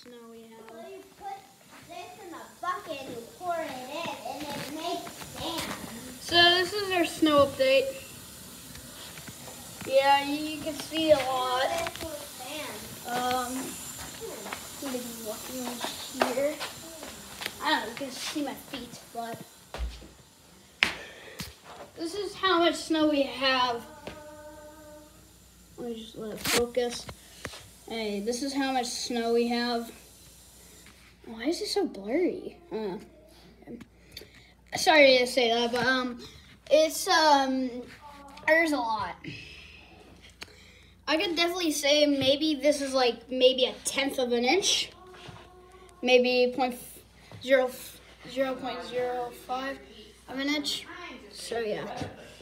snow we have. So you put this in a bucket and you pour it in and it makes sand. So this is our snow update. Yeah, you can see a lot. This was sand. I'm gonna be walking here. I don't know, you can see my feet, but this is how much snow we have. Let me just let it focus. Hey, this is how much snow we have. Why is it so blurry? Sorry to say that, but it's there's a lot. I could definitely say maybe this is like maybe 1/10 of an inch, maybe 0.05 of an inch. So yeah.